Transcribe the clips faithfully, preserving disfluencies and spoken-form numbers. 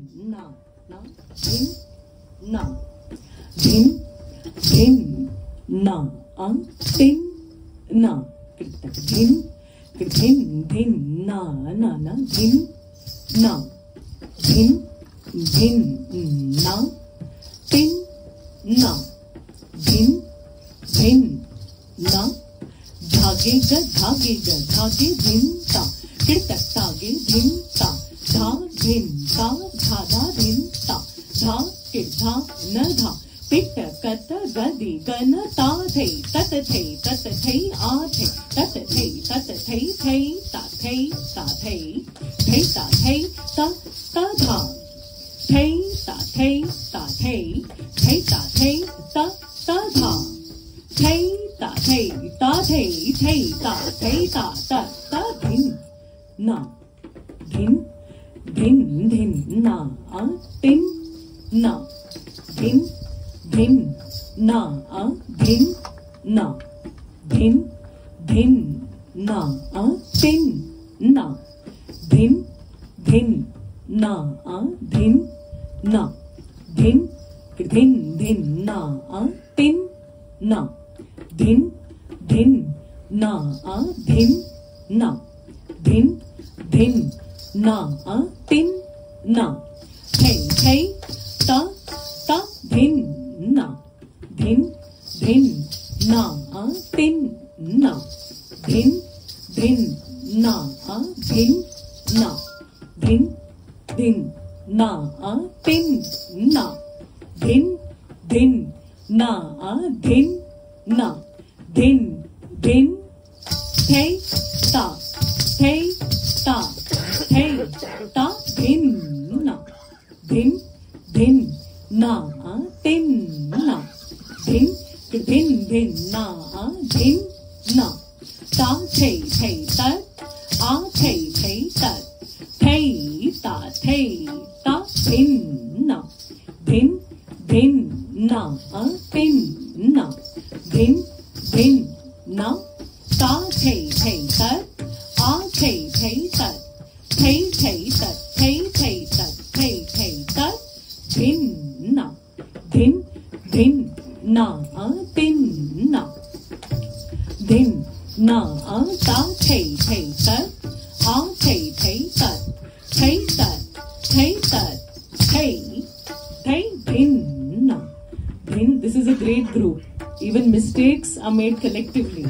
na na dim na dim dim na ang dim na kita dim dim dim na na na dim na dim dim na dim na dim dim na धागे ग धागे ग धागे धिम ता किड़तक तागे धिम ता धा धिम ता धा धा धिम ता धा किड़ धा न धा पिट कत गदि गन ता थे तत थे तत थे आ थे तत थे तत थे थे ता थे ता थे थे ता थे ता ता धा थे ता थे ता थे थे ता थे ता ता धा थे ता थे ता थे थे ता थे ता ता ता धिम ना धिम धिम धिम ना आ धिम ना धिम धिम ना आ धिम ना धिम धिम ना आ धिम ना धिम धिम ना आ धिम ना धिम धिम धिम ना आ धिम ना धिम धिम ना आ धिम ना धिम धिम ना आ धिम ना थे थे ता ता धिम ना धिम धिम ना आ धिम ना धिम धिम ना आ धिम ना धिम धिम ना आ धिम ना धिम धिम ना आ धिम ना धिम धिम थे ता थे ता थे ता धिम ना धिम धिम ना आ धिम ना धिम धिम धिम ना आ धिम ना ता थे थे तत आ थे थे तत थे ता थे ता धिम ना धिम धिम ना आ धिम ना धिम धिम ना ता थे थे तत आ थे थे तत थे थे तत थे थे तत थे थे तत धिम ना धिम धिम ना आ धिम ना धिम ना आ ता थे थे तत आ थे थे तत थे तत थे तत थे थे धिम ना धिम. This is a great group. Even mistakes are made collectively.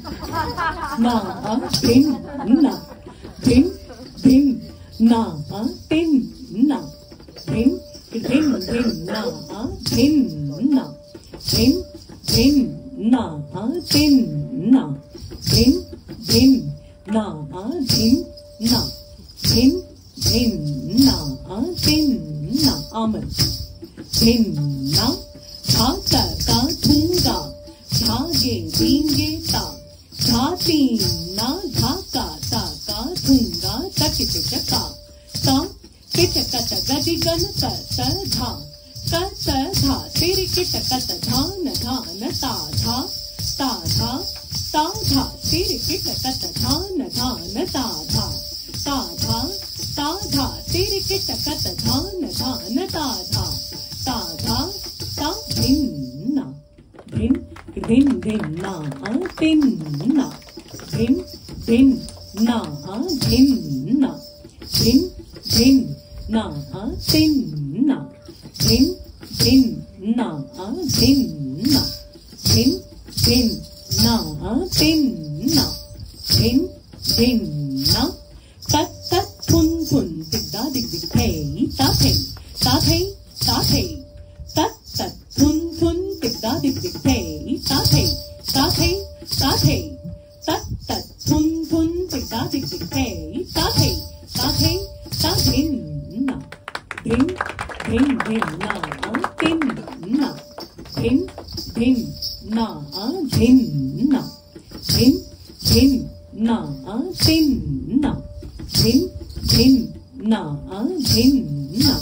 Na a dim na dim dim na a dim na dim dim dim na a dim na dim dim na a dim na dim dim na a dim na dim dim na a dim na Aman dim na tha ta ta thunga धागे दींगे ता धाती ना धाका ता का थूंगा तकित चका ता kit कत गदि gun त त धा त त धा तेरे किट कत धान धान ता धा ता धा ता धा तेरे किट कत धान धान ता धा ता धा ता धा तेरे किट कत धान धान ता धा ता धा ता धिम ना धिम धिम धिम ना आ धिम ना धिम धिम ना आ धिम ना धिम धिम ना आ धिम ना धिम धिम ना आ धिम ना धिम धिम ना आ धिम ना धिम धिम ना तत तत थुन थुन दिग्दा दिग दिग थे ता थे ता थे ता थे तत तत थुन थुन दिग्दा दिग दिग थे ता थे ता थे ता थे तत तत थुन थुन दिग्दा दिग दिग थे ता थे ता थे ता धिम ना धिम धिम धिम ना आ धिम ना धिम धिम ना आ धिम ना धिम धिम ना आ धिम ना धिम धिम ना आ धिम ना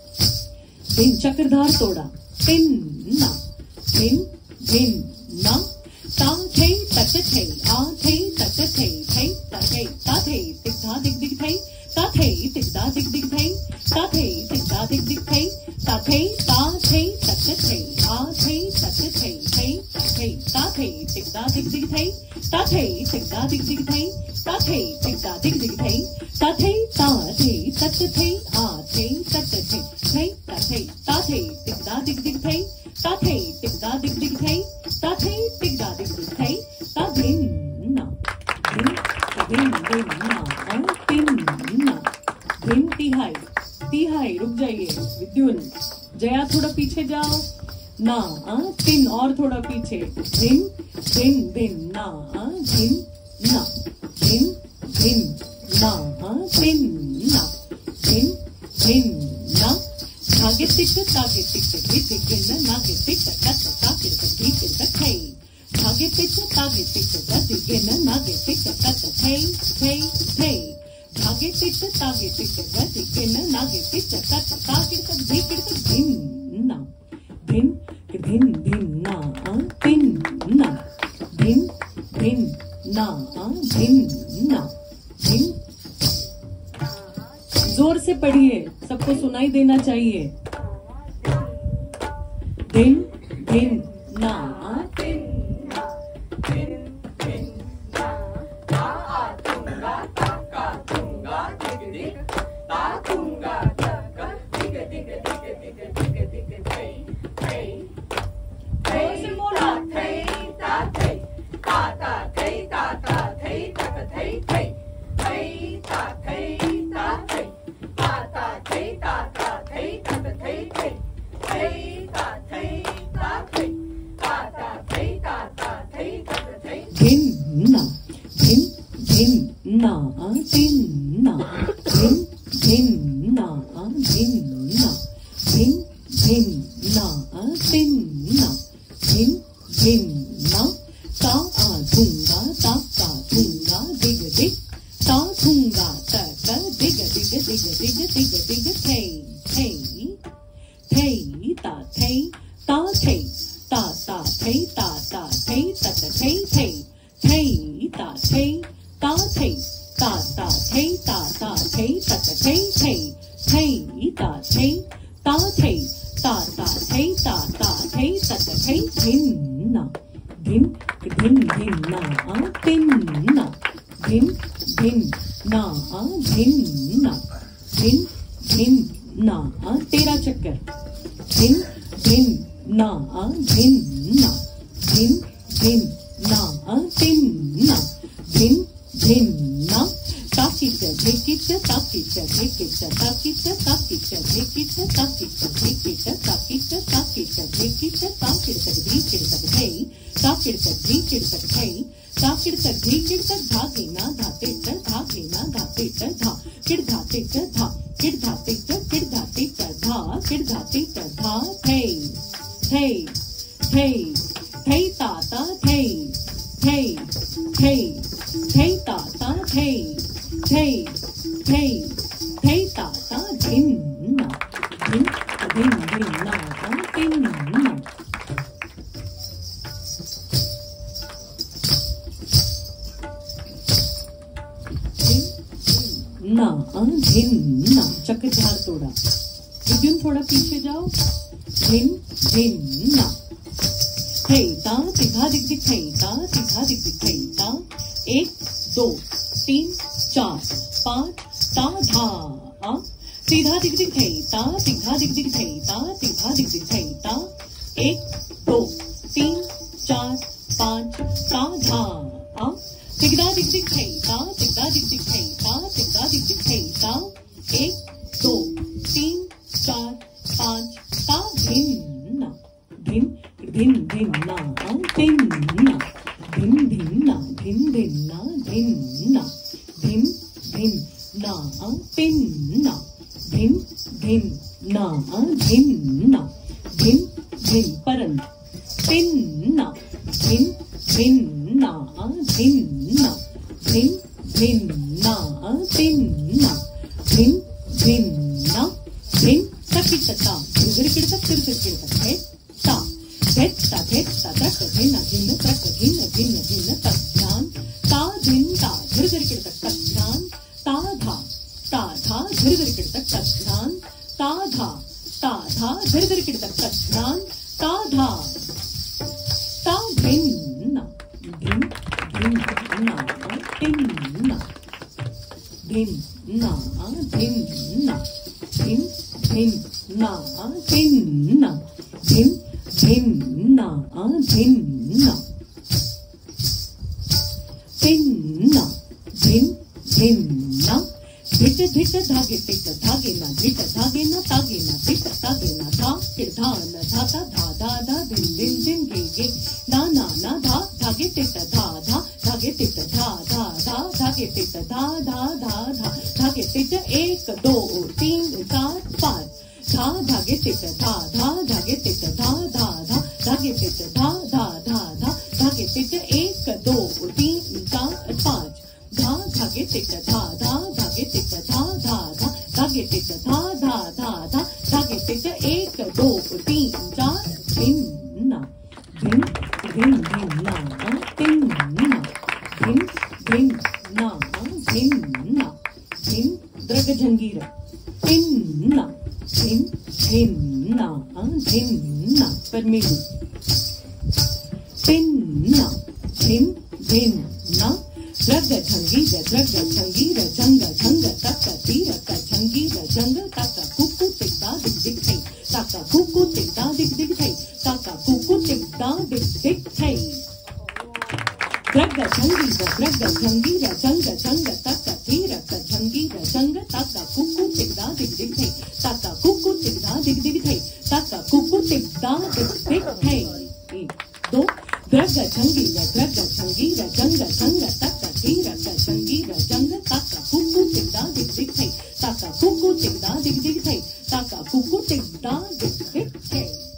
धिम चक्रधार तोड़ा धिम ना धिम धिम ना ता थे तत थे आ थे तत थे थे ता थे ता थे दिग्धा दिग दिग थे ता थे दिग्धा दिग दिग थे ता थे दिग्धा दा दिग दिग थे ता थे ता थे तक थे आ थे तक थे थे थे ता थे टिक दा दिग दिग थे ता थे टिक दा दिग दिग थे ता थे टिक दा दिग दिग थे ता थे ता थे तक थे आ थे तक थे थे ता थे ता थे टिक दा दिग दिग थे ता थे टिक दा दिग दिग थे ता थे टिक दा दिग दिग थे ता धिन ना धिन धिन धिन ना धिन ना धिन तिहाई तिहाई रुक जाइए विद्युन जया थोड़ा पीछे जाओ ना तिन और थोड़ा पीछे धिन धिन धिन ना धिन ना धिन धिन ना धिन ना धिन धिन ना धागे तिक तागे तिक धिक धिक नागे तिक तक तागे धिक धिक थे धागे तिक तागे तिक धिक नागे तिक तक थे थे थे धागे तिक तागे तिक धिक नागे तिक तक तागे धिक धिक धिन ना धिन धिन धिन ना तिन ना धिन धिन ना धिन ना धिन जोर से पढ़िए सबको सुनाई देना चाहिए धिन धिन ना धिन ना धिन धिन ना ता आ तुंगा ताका तुंगा दिग दिग ता तुंगा ताका दिग दिग दिग दिग दिग दिग थे थे थे ता थे ता थे ता ता थे ता ता थे तक थे थे थे ता थे ता थे ता ता थे ता ता थे तक थे थे थे ता थे ता थे ता ता थे ता ता थे तक थे धिन ना धिन धिन ना धिन ना धिन धिन ना धिन ना धिन धिन ना धिन ना धिन धिन ना ता आ धूंगा ता का धूंगा दिग दिग ता धूंगा तक दिग दिग दिग दिग दिग दिग थे थे थे ता थे ता थे ता ता थे ता ता थे तक थे थे थे ता थे ता थे ता ता थे ता ता थे तक थे थे थे ता थे ता थे ता ता थे ता ता थे तक थे धिन ना धिन धिन धिन ना तिन ना धिन धिन ना धिन ना धिन धिन ना तेरा चक्कर धिन धिन ना धिन ना धिन धिन ना तिन ना धिन धिन ना ताकिच धिकिच ताकिच धिकिच ताकिच ताकिच धिकिच ताकिच धिकिच ताकिच ताकिच धिकिच ताकिच धिकिच थे ताकिच धिकिच थे ताकिच धिकिच धागे ना धाते धागे ना धाते धा किड़ धाते धा किड़ धाते किड़ धाते धा किड़ धाते धा थे थे थे थे ताता थे थे थे थे ताता थे थे थे थे ताता धिन ना धिन धिन धिन ना तिन ना ना धिन ना चक्र झाड़ तोड़ा विद्युन थोड़ा पीछे जाओ धिन धिन ना थे ता तिघा दिग दिग थे ता तिघा दिग दिग थे ता एक दो तीन चार पाँच ता धा आ तिघा दिग दिग थे ता तिघा दिग दिग थे ता तिघा दिग दिग थे ता एक दो तीन चार पाँच ता धा आ तिगदा दिग दिग थे ता तिगदा दिग दिग थे ता तिगदा दिग दिग थे ता एक दो तीन चार पाँच ता धिन ना धिन धिन धिन ना तिन ना धिन धिन ना धिन धिन ना धिन ना धिन धिन ना तिन ना धिन धिन ना धिन ना धिन धिन परन तिन ना धिन धिन ना धिन ना धिन धिन ना तिन ना धिन धिन ना धिन तकी तता गिर गिर तक गिर गिर गिर तक है ता धेत ता धेत ता तक धिन धिन तक धिन धिन धिन तक ध्यान ता धिन ता गिर गिर गिर तक तक ध्यान ता धा ता धा गिर गिर गिर तक तक ध्यान ता धा ता धा धर धर किडता कत्रान ता धा ता धिन ना धिन धिन ना धिन ना धिन ना धिन ना धिन धिन ना धिन ना धिन धिन ना धिन ना धिन ना धिन धिन ना धिट धिट धागे टिट धागे ना धिट धागे ना तागे ना धिट तागे ना धा फिर धा न धा धा धा धा धा धिन धिन धिन गे गे ना ना ना धा धागे टिट धा धा धागे टिट धा धा धा धागे टिट धा धा धा धा धागे टिट एक दो तीन चार पाँच धा धागे टिट धा धा धागे टिट धा धा धा धागे टिट धा धा धा धा धागे टिट एक दो तीन चार पाँच धा धागे टिट धा धा धागे टिट धा धा धा धागे टिट धा धा धा धा धागे टिट एक दो तीन चार धिन ना धिन धिन धिन ना धिन ना धिन धिन ना धिन ना धिन द्रग जंगीर धिन ना धिन धिन ना धिन ना परमेलु धिन ना धिन धिन ना द्रग झंगीर द्रग झंगीर जंग झंग तक तीर का झंगीर जंग तक कुकु टिकता दिख दिख थई तक कुकु टिकता दिख दिख थई तक कुकु टिकता दिख दिख थई द्रग झंगीर द्रग झंगीर जंग झंग तक तीर का झंगीर जंग तक कुकु टिकता दिख दिख थई तक कुकु टिकता दिख दिख थई तक कुकु टिकता दिख दिख थई एक दो द्रग झंगीर द्रग झंगीर जंग झंग तक तीर का झंगीर जंग तक कुकु टिकता दिख दिख थई तक कुकु टिकता दिख दिख थई तक कुकु टिकता दिख दिख थई